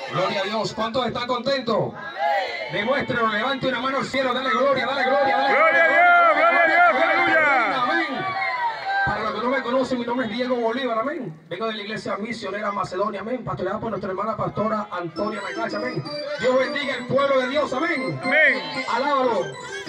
Gloria a Dios. ¿Cuántos están contentos? Demuéstrenlo, levante una mano al cielo, dale gloria, dale gloria, dale gloria a Dios, gloria a Dios, aleluya. Amén. Para los que no me conocen, mi nombre es Diego Bolívar, amén. Vengo de la iglesia misionera Macedonia, amén. Pastoreada por nuestra hermana pastora Antonia Nacacha, amén. Dios bendiga el pueblo de Dios, amén. Amén. Alábalo.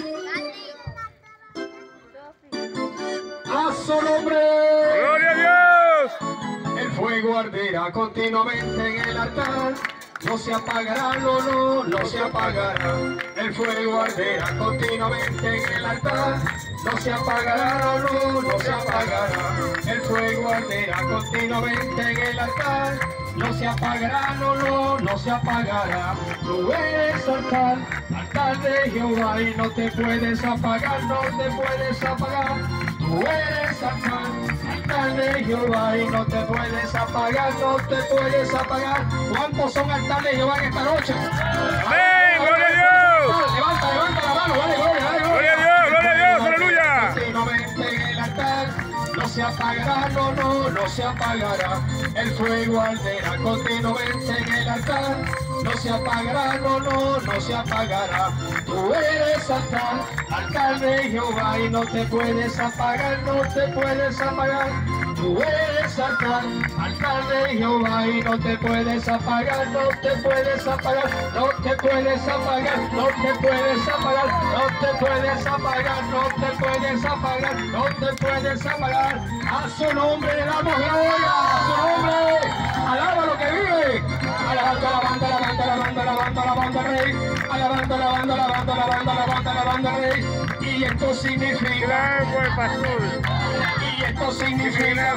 A su nombre. Gloria a Dios. El fuego arderá continuamente en el altar. No se apagará, no se apagará. El fuego arderá continuamente en el altar. No se apagará, no se apagará. El fuego arderá continuamente en el altar. No se apagará, no se apagará. Tú eres altar de Jehová y no te puedes apagar, no te puedes apagar. Tú eres altar de Jehová y no te puedes apagar, no te puedes apagar. ¿Cuántos son altar de Jehová en esta noche? Amén, gloria a Dios. Levanta la mano, dale gloria, dale gloria. Gloria a Dios, gloria a Dios, aleluya. Continuamente en el altar, no se apagará, no se apagará. El fuego arderá continuamente en el altar. No se apagará, no se apagará. Tú eres altar de Jehová y no te puedes apagar, no te puedes apagar. Tú eres altar de Jehová y no te puedes apagar, no te puedes apagar, no te puedes apagar, no te puedes apagar, no te puedes apagar, no te puedes apagar, no te puedes apagar. A su nombre le damos gloria, a su nombre, alaba lo que vive. Alabando la banda, la banda, la banda, la banda, la banda, rey. Alabando la banda, la banda, la banda, la banda, la banda, rey. Y esto significa. Y esto significa.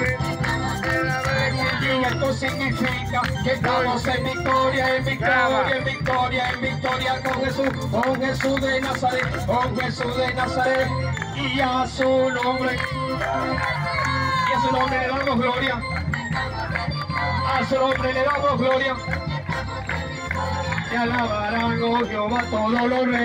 Y esto significa que estamos en victoria, en victoria, en victoria, en victoria con Jesús de Nazaret, con Jesús de Nazaret. Y a su nombre. Y a su nombre le damos gloria. A su nombre le damos gloria. Te alabarán, oh Jehová, todos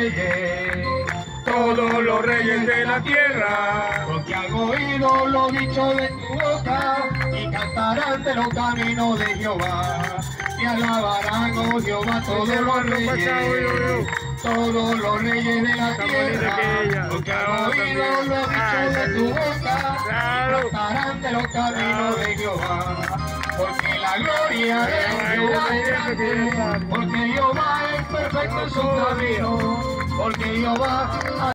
los reyes de la tierra, porque han oído lo dicho de tu boca y cantarán de los caminos de Jehová. Te alabarán, oh Jehová, todos los reyes de la tierra, porque han oído lo dicho de tu boca y cantarán de los caminos de Jehová. Porque la gloria de Jehová es grande, porque Jehová es perfecto en su camino, porque Jehová